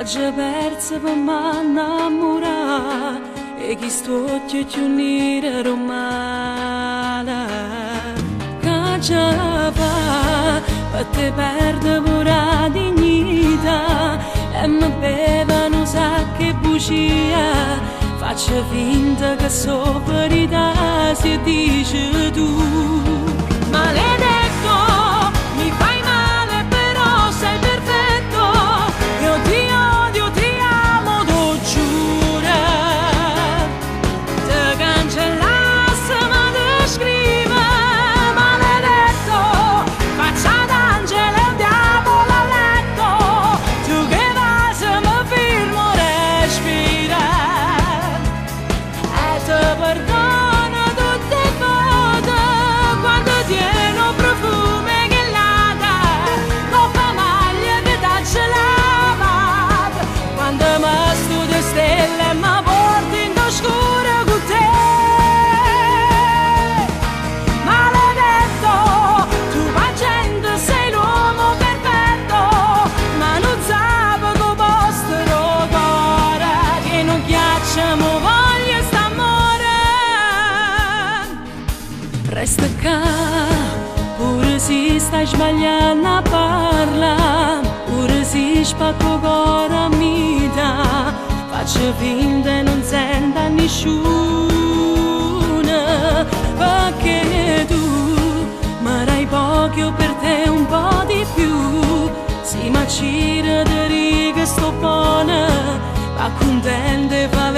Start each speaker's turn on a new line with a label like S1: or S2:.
S1: Faccia persa per m'annamorare e chi sto occhio ti unire romana. Caccia fa, per te perde pure dignità e mi beva non sa che bugia. Faccia finta che so verità se dici tu. Maledetto, mi fai male però sei perfetto. Io ti odio, ti amo, lo giuro. Te cancellasse ma te scrive. Maledetto, faccia d'angelo e diavolo a letto. Tu che vai se mi firmo respira. E te perdono tutte le volte quando tieno profume che lata. Non fa maglia che taccia lavata. Quando mi studio stelle e mi porti in oscuro con te. Maledetto, tu gente sei l'uomo perfetto, ma non sape che posto cuore che non ghiaccia mo voglia st'amore. Resta qua, pure se stai sbagliando a parlare, pure se spacco cuore mi dà, faccio finta e non senta nessuno, perché tu mi dai poco, io per te un po' di più. Si ma c'era di righe sto buona, va contenta e va